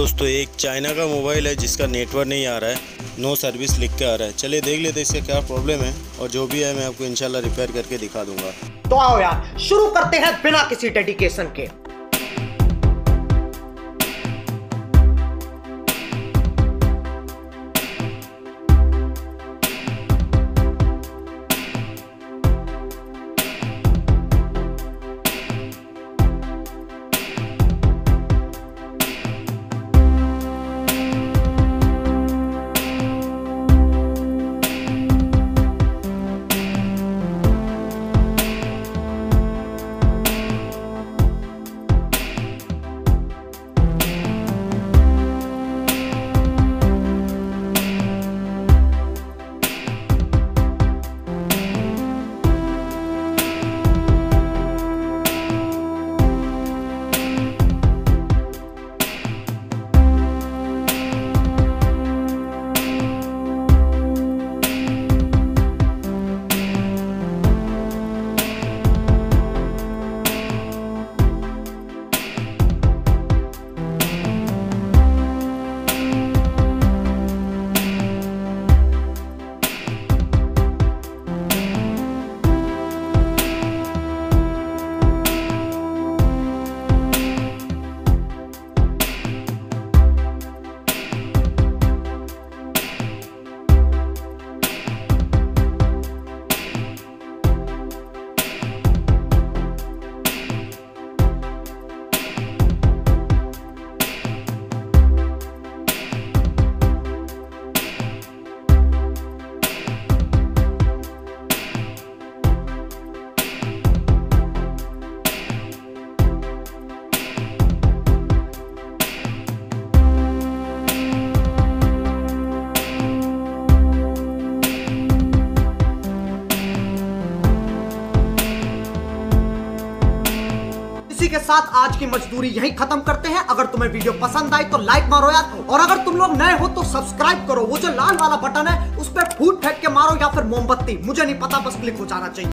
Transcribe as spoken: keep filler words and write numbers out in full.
दोस्तों एक चाइना का मोबाइल है जिसका नेटवर्क नहीं आ रहा है, नो सर्विस लिख के आ रहा है। चलिए देख लेते हैं इसका क्या प्रॉब्लम है और जो भी है मैं आपको इंशाल्लाह रिपेयर करके दिखा दूंगा। तो आओ यार शुरू करते हैं बिना किसी डेडिकेशन के। इसी के साथ आज की मजदूरी यहीं खत्म करते हैं। अगर तुम्हें वीडियो पसंद आई तो लाइक मारो यार, और अगर तुम लोग नए हो तो सब्सक्राइब करो। वो जो लाल वाला बटन है उस पर फूट फेंक के मारो या फिर मोमबत्ती, मुझे नहीं पता, बस क्लिक हो जाना चाहिए।